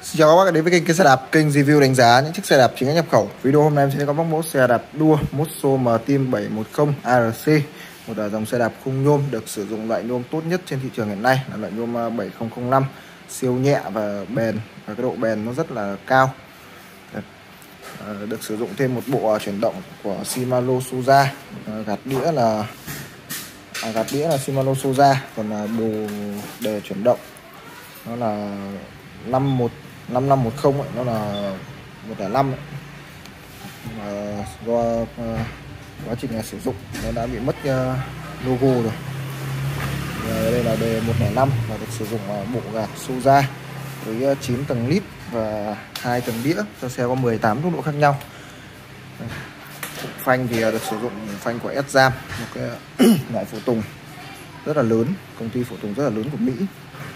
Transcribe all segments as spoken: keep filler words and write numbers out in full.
Xin chào các bác đã đến với kênh, kênh xe đạp, kênh review đánh giá những chiếc xe đạp chính hãng nhập khẩu. Video hôm nay em sẽ có bóc mẫu xe đạp đua Mosso M-Team bảy một không A R C, một dòng xe đạp khung nhôm được sử dụng loại nhôm tốt nhất trên thị trường hiện nay là loại nhôm bảy không không năm, siêu nhẹ và bền, và cái độ bền nó rất là cao. Được sử dụng thêm một bộ chuyển động của Shimano Suza, gạt đĩa là à, gạt đĩa là Shimano Suza, còn bồ đề chuyển động nó là năm một năm năm một không ấy, nó là một không năm ấy. Mà do uh, quá trình uh, sử dụng nó đã bị mất uh, logo rồi. Uh, đây là đề một không năm và được sử dụng uh, bộ gạt Suza với uh, chín tầng lít và hai tầng đĩa, cho xe có mười tám tốc độ khác nhau. Phụ phanh thì uh, được sử dụng phanh của S-Jam, một cái loại phụ tùng rất là lớn, công ty phụ tùng rất là lớn của Mỹ.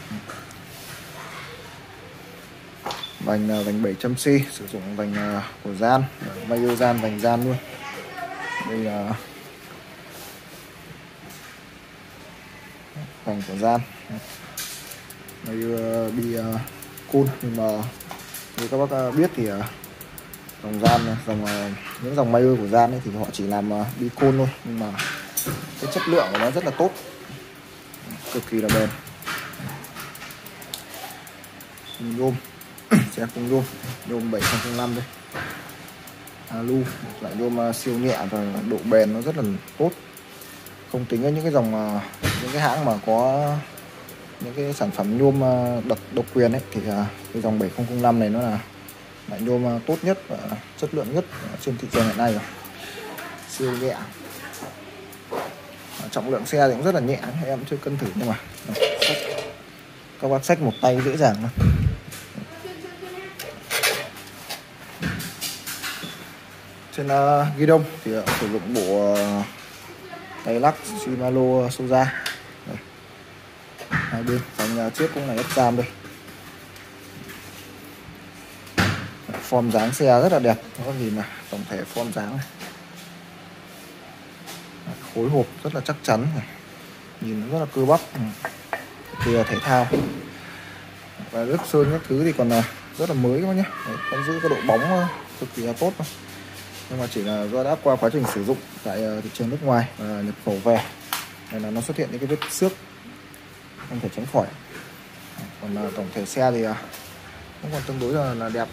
Vành vành bảy trăm C, sử dụng vành của Gian, Mayer Gian, vành Gian luôn. Đây là vành của Gian, Mayer bi cool, nhưng mà như các bác biết thì dòng Gian, dòng những dòng Mayer của Gian ấy thì họ chỉ làm bi cool thôi, nhưng mà cái chất lượng của nó rất là tốt, cực kỳ là bền. Nhôm xe khung nhôm nhôm bảy không không năm đây, alu, loại nhôm siêu nhẹ và độ bền nó rất là tốt. Không tính ở những cái dòng những cái hãng mà có những cái sản phẩm nhôm độc độc quyền ấy, thì cái dòng bảy không không năm này nó là loại nhôm tốt nhất và chất lượng nhất trên thị trường hiện nay rồi. Siêu nhẹ, trọng lượng xe thì cũng rất là nhẹ, em chưa cân thử nhưng mà các bác xách một tay dễ dàng thôi. Trên uh, ghi đông thì uh, sử dụng bộ uh, tay lắc Shimano Suza. Đây. Hai bên phanh uh, trước cũng là S-Jam đây. Form dáng xe rất là đẹp, có nhìn là tổng thể form dáng này. Khối hộp rất là chắc chắn này. Nhìn nó rất là cơ bắp, thì là thể thao. Và lớp sơn các thứ thì còn uh, rất là mới các bác nhé. Đấy, vẫn giữ cái độ bóng uh, cực kỳ là tốt thôi. Nhưng mà chỉ là do đã qua quá trình sử dụng tại thị trường nước ngoài và nhập khẩu về nên là nó xuất hiện những cái vết xước không thể tránh khỏi. Còn là tổng thể xe thì cũng còn tương đối là, là đẹp.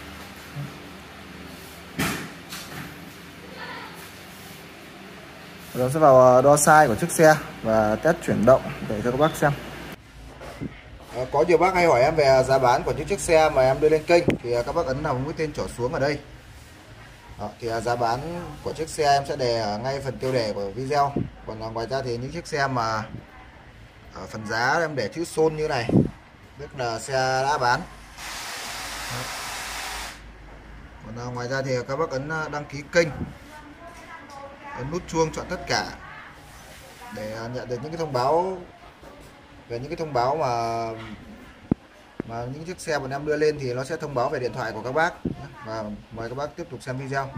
Rồi sẽ vào đo size của chiếc xe và test chuyển động để cho các bác xem. À, có nhiều bác hay hỏi em về giá bán của những chiếc xe mà em đưa lên kênh thì các bác ấn vào mũi tên trỏ xuống ở đây. Đó, thì giá bán của chiếc xe em sẽ đề ngay phần tiêu đề của video. Còn ngoài ra thì những chiếc xe mà ở phần giá em để chữ Son như này, tức là xe đã bán. Đó. Còn ngoài ra thì các bác ấn đăng ký kênh, ấn nút chuông chọn tất cả để nhận được những cái thông báo về những cái thông báo mà mà những chiếc xe bọn em đưa lên thì nó sẽ thông báo về điện thoại của các bác. Và mời các bác tiếp tục xem video.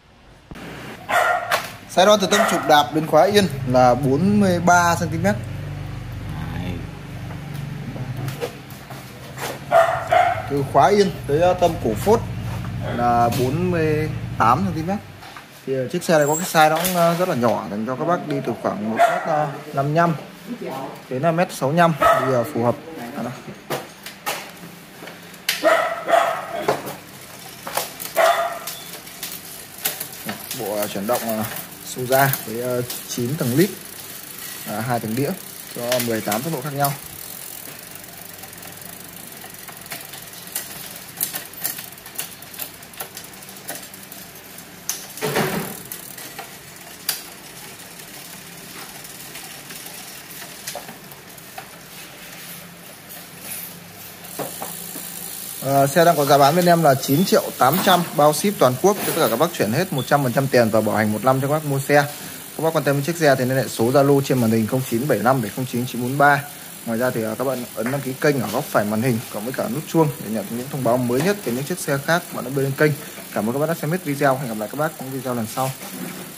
Size đo từ tâm trục đạp đến khóa yên là bốn mươi ba xăng ti mét. Từ khóa yên tới tâm cổ phốt là bốn mươi tám xăng ti mét. Thì chiếc xe này có cái size nó cũng rất là nhỏ, dành cho các bác đi từ khoảng một mét năm mươi lăm đến một mét sáu mươi lăm thì phù hợp. Đó. Bộ chuyển động Suza với chín tầng lít, hai tầng đĩa cho mười tám tốc độ khác nhau. À, xe đang có giá bán bên em là chín triệu tám trăm, bao ship toàn quốc, tất cả các bác chuyển hết một trăm phần trăm tiền và bảo hành một năm cho các bác mua xe. Các bác quan tâm đến chiếc xe thì liên hệ số Zalo trên màn hình không chín bảy năm bảy không chín chín bốn ba. Ngoài ra thì các bạn ấn đăng ký kênh ở góc phải màn hình cộng với cả nút chuông để nhận những thông báo mới nhất về những chiếc xe khác bạn đã đưa lên kênh. Cảm ơn các bác đã xem hết video, hẹn gặp lại các bác trong video lần sau.